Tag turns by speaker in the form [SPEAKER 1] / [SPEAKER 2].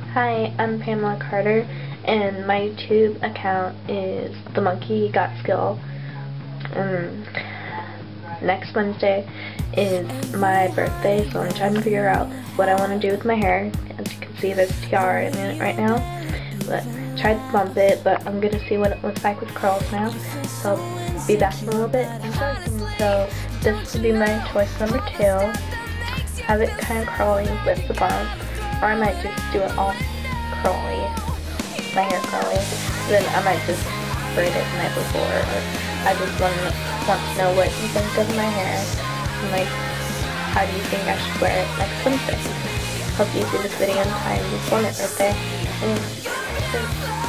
[SPEAKER 1] Hi, I'm Pamela Carter, and my YouTube account is The Monkey Got Skill. Next Wednesday is my birthday, so I'm trying to figure out what I want to do with my hair. As you can see, there's a tiara in it right now, but I tried to bump it, but I'm going to see what it looks like with curls now, so I'll be back in a little bit. So this would be my choice number 2. Have it kind of curly with the bump, or I might just do it all curly, my hair curly. Then I might just braid it the night before. Or I just want to know what you think of my hair, and like, how do you think I should wear it next Wednesday? Hope you see this video in time before my birthday.